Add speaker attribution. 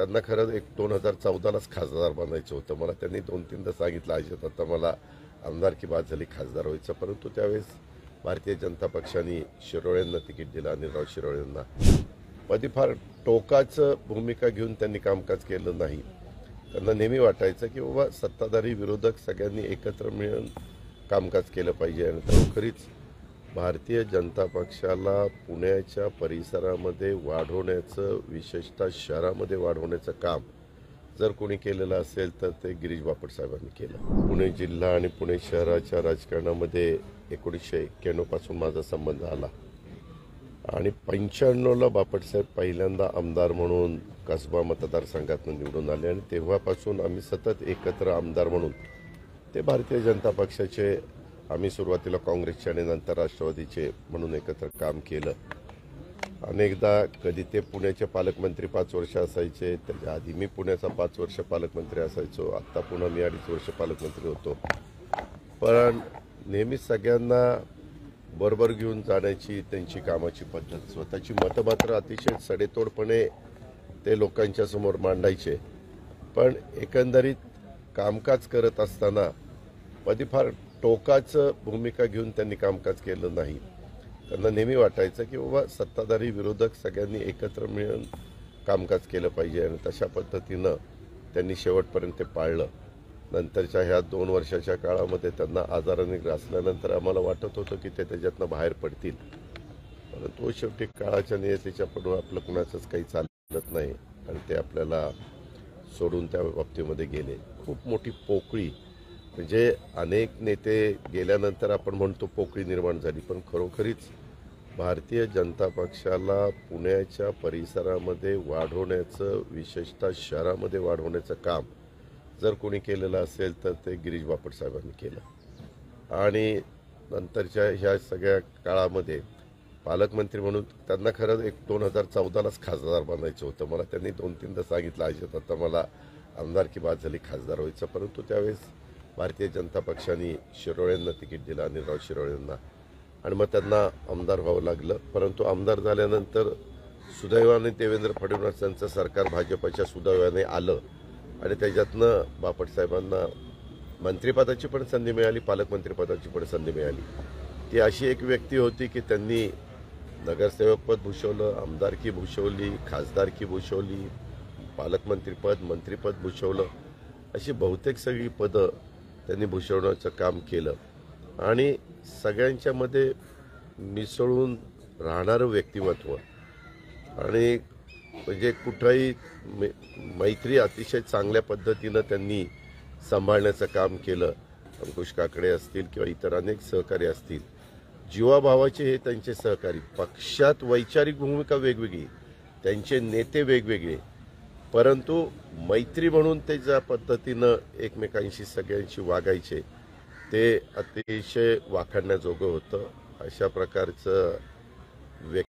Speaker 1: त्यांना खरं 2014लाच खासदार बनायचं होतं. मला त्यांनी 2-3दा सांगितलं अजित आता मला आमदारकी बाद झाली खासदार व्हायचं, परंतु त्यावेळेस भारतीय जनता पक्षाने शिरोळेंना तिकीट दिलं, अनिलराव शिरोळेंना. कधी फार टोकाचं भूमिका घेऊन त्यांनी कामकाज केलं नाही. त्यांना नेहमी वाटायचं की बाबा सत्ताधारी विरोधक सगळ्यांनी एकत्र मिळून कामकाज केलं पाहिजे. आणि खरोखरीच भारतीय जनता पक्षाला पुण्याच्या परिसरामध्ये वाढवण्याचं, विशेषतः शहरामध्ये वाढवण्याचं काम जर कोणी केलेलं असेल तर ते गिरीश बापट साहेबांनी केलं. पुणे जिल्हा आणि पुणे शहराच्या राजकारणामध्ये 1991 पासून माझा संबंध आला आणि 95ला बापटसाहेब पहिल्यांदा आमदार म्हणून कसबा मतदारसंघातून निवडून आले आणि तेव्हापासून आम्ही सतत एकत्र आमदार म्हणून ते भारतीय जनता पक्षाचे, आम्ही सुरुवातीला काँग्रेसचे आणि नंतर राष्ट्रवादीचे म्हणून एकत्र काम केलं. अनेकदा कधी ते पुण्याचे पालकमंत्री 5 वर्ष असायचे, त्याच्या आधी मी पुण्याचा 5 वर्ष पालकमंत्री असायचो, आत्ता पुन्हा मी 2.5 वर्ष पालकमंत्री होतो. पण नेहमी सगळ्यांना बरोबर घेऊन जाण्याची त्यांची कामाची पद्धत, स्वतःची मतं मात्र अतिशय सडेतोडपणे ते लोकांच्या समोर मांडायचे. पण एकंदरीत कामकाज करत असताना कधी फार टोकाचं भूमिका घेऊन त्यांनी कामकाज केलं नाही. त्यांना नेहमी वाटायचं की बाबा सत्ताधारी विरोधक सगळ्यांनी एकत्र मिळून कामकाज केलं पाहिजे आणि तशा पद्धतीनं त्यांनी शेवटपर्यंत ते पाळलं. नंतरच्या ह्या 2 वर्षाच्या काळामध्ये त्यांना आजाराने ग्रासल्यानंतर आम्हाला वाटत होतं की ते त्याच्यातनं बाहेर पडतील, परंतु शेवटी काळाच्या नियतीच्या पुढे आपलं कुणाचंच काही चालत नाही आणि ते आपल्याला सोडून त्या बाबतीमध्ये गेले. खूप मोठी पोकळी, म्हणजे अनेक नेते गेल्यानंतर आपण म्हणतो पोकळी निर्माण झाली, पण खरोखरीच भारतीय जनता पक्षाला पुण्याच्या परिसरामध्ये वाढवण्याचं, विशेषतः शहरामध्ये वाढवण्याचं काम जर कोणी केलेलं असेल तर ते गिरीश बापट साहेबांनी केलं. आणि नंतरच्या ह्या सगळ्या काळामध्ये पालकमंत्री म्हणून त्यांना खरं 2014लाच खासदार बनायचं होतं. मला त्यांनी 2-3दा सांगितलं अजित आता मला आमदारकी बाद झाली खासदार व्हायचं, परंतु त्यावेळेस भारतीय जनता पक्षाने शिरोळेंना तिकीट दिलं, अनिलराव शिरोळेंना, आणि मग त्यांना आमदार व्हावं लागलं. परंतु आमदार झाल्यानंतर सुदैवाने देवेंद्र फडणवीस यांचं सरकार भाजपच्या सुदैवाने आलं आणि त्याच्यातनं बापटसाहेबांना मंत्रिपदाची पण संधी मिळाली, पालकमंत्रीपदाची पण संधी मिळाली. ती अशी एक व्यक्ती होती की त्यांनी नगरसेवकपद भूषवलं, आमदारकी भूषवली, खासदारकी भूषवली, पालकमंत्रीपद, मंत्रिपद भूषवलं, अशी बहुतेक सगळी पदं त्यांनी भूषवण्याचं काम केलं. आणि सगळ्यांच्यामध्ये मिसळून राहणारं व्यक्तिमत्व आणि म्हणजे कुठंही मैत्री अतिशय चांगल्या पद्धतीनं त्यांनी सांभाळण्याचं काम केलं. अंकुश काकडे असतील किंवा इतर अनेक सहकारी असतील, जीवाभावाचे हे त्यांचे सहकारी. पक्षात वैचारिक भूमिका वेगवेगळी, त्यांचे नेते वेगवेगळे, परंतु मैत्री म्हणून ते ज्या पद्धतीनं एकमेकांशी सगळ्यांशी वागायचे ते अतिशय वाखाणण्याजोगं होतं. अशा प्रकारचं